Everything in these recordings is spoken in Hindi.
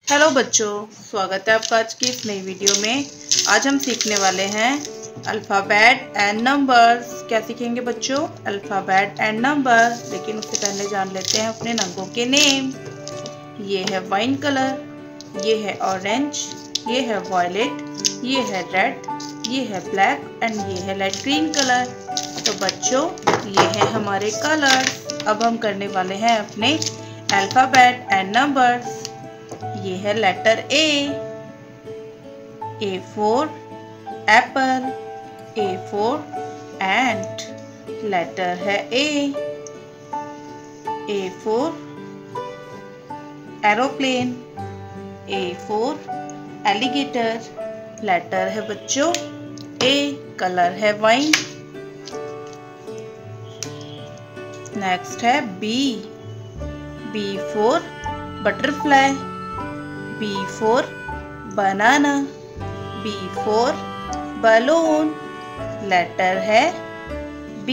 हेलो बच्चों, स्वागत है आपका आज की इस नई वीडियो में। आज हम सीखने वाले हैं अल्फ़ाबेट एंड नंबर्स। क्या सीखेंगे बच्चों? Alphabet and number. लेकिन उससे पहले जान लेते हैं अपने रंगों के नेम। ये है वाइन कलर, ये है ऑरेंज, ये है वॉयलेट, ये है रेड, ये है ब्लैक एंड ये है लाइट ग्रीन कलर। तो बच्चों, ये है हमारे कलर। अब हम करने वाले हैं अपने अल्फ़ाबेट एंड नंबर्स। ये है letter A for apple, A for ant. Letter है A for aeroplane, A for alligator. Letter है बच्चों ए, कलर है वाइन। नेक्स्ट है B for butterfly, B for banana, B for balloon। Letter है B।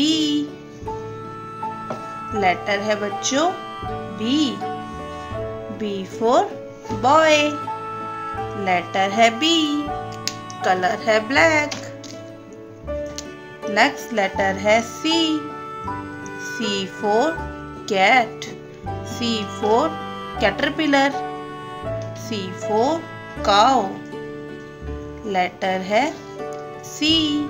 लेटर है बच्चों B for boy। लेटर है B, कलर है ब्लैक। नेक्स्ट लेटर है C for cat, C for caterpillar, C for cow। Letter है C।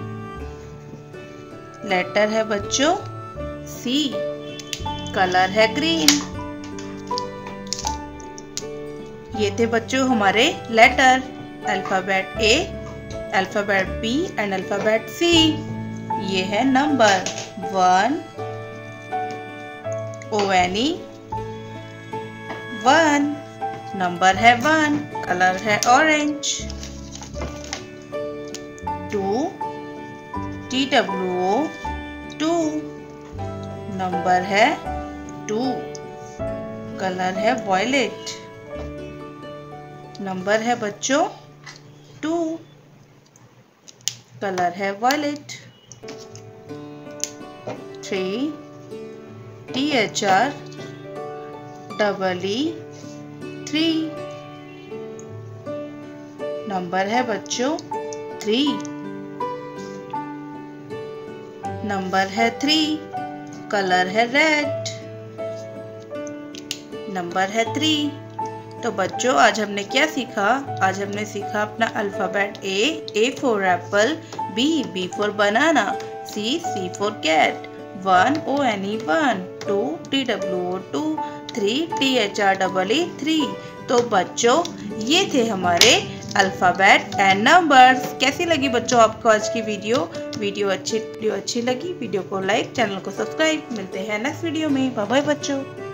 लेटर है बच्चों C, कलर है ग्रीन। ये थे बच्चों हमारे letter, alphabet A, alphabet B and alphabet C। ये है नंबर 1 ONE 1। नंबर है 1, कलर है ऑरेंज। 2 TWO 2। नंबर है 2, कलर है वॉयलेट। नंबर है बच्चों 2, कलर है वॉयलेट। 3 THREE 3। नंबर है बच्चों 3, नंबर है 3, कलर है रेड। नंबर है 3। तो बच्चों, आज हमने क्या सीखा? आज हमने सीखा अपना alphabet A for apple, B for banana, C for cat, 1 ONE 1, 2 TWO 2, 3 THREE 3। तो बच्चों, ये थे हमारे अल्फ़ाबेट एंड नंबर्स। कैसी लगी बच्चों आपको आज की वीडियो अच्छी लगी? वीडियो को लाइक, चैनल को सब्सक्राइब। मिलते हैं नेक्स्ट वीडियो में। बाय बाय बच्चों।